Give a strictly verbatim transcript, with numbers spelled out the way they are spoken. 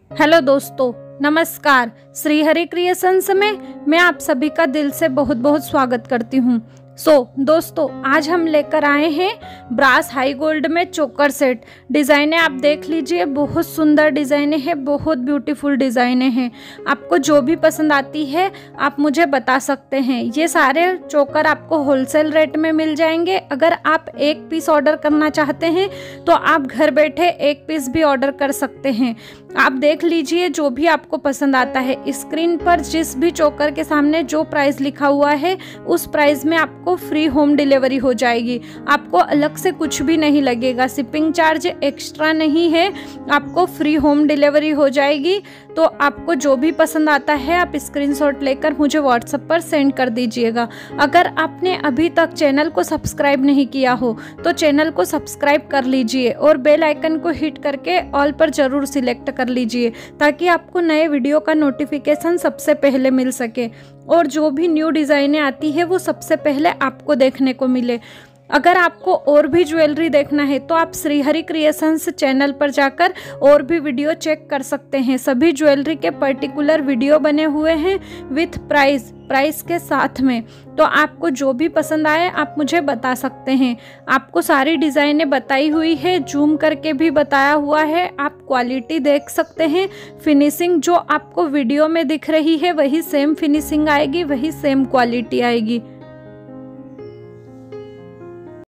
Hello दोस्तों, नमस्कार। Shri Hari creations में मैं आप सभी का दिल से बहुत बहुत स्वागत करती हूँ। सो so, दोस्तों आज हम लेकर आए हैं ब्रास हाई गोल्ड में चोकर सेट। डिज़ाइनें आप देख लीजिए, बहुत सुंदर डिज़ाइनें हैं, बहुत ब्यूटीफुल डिज़ाइनें हैं। आपको जो भी पसंद आती है आप मुझे बता सकते हैं। ये सारे चोकर आपको होलसेल रेट में मिल जाएंगे। अगर आप एक पीस ऑर्डर करना चाहते हैं तो आप घर बैठे एक पीस भी ऑर्डर कर सकते हैं। आप देख लीजिए जो भी आपको पसंद आता है। स्क्रीन पर जिस भी चोकर के सामने जो प्राइस लिखा हुआ है उस प्राइस में आपको फ्री होम डिलीवरी हो जाएगी। आपको अलग से कुछ भी नहीं लगेगा, शिपिंग चार्ज एक्स्ट्रा नहीं है, आपको फ्री होम डिलीवरी हो जाएगी। तो आपको जो भी पसंद आता है आप स्क्रीनशॉट लेकर मुझे व्हाट्सएप पर सेंड कर दीजिएगा। अगर आपने अभी तक चैनल को सब्सक्राइब नहीं किया हो तो चैनल को सब्सक्राइब कर लीजिए और बेल आइकन को हिट करके ऑल पर जरूर सिलेक्ट कर लीजिए ताकि आपको नए वीडियो का नोटिफिकेशन सबसे पहले मिल सके और जो भी न्यू डिज़ाइनें आती है वो सबसे पहले आपको देखने को मिले। अगर आपको और भी ज्वेलरी देखना है तो आप श्री हरि क्रिएशंस चैनल पर जाकर और भी वीडियो चेक कर सकते हैं। सभी ज्वेलरी के पर्टिकुलर वीडियो बने हुए हैं विथ प्राइस प्राइस के साथ में। तो आपको जो भी पसंद आए आप मुझे बता सकते हैं। आपको सारी डिज़ाइनें बताई हुई है, जूम करके भी बताया हुआ है। आप क्वालिटी देख सकते हैं। फिनिशिंग जो आपको वीडियो में दिख रही है वही सेम फिनिशिंग आएगी, वही सेम क्वालिटी आएगी।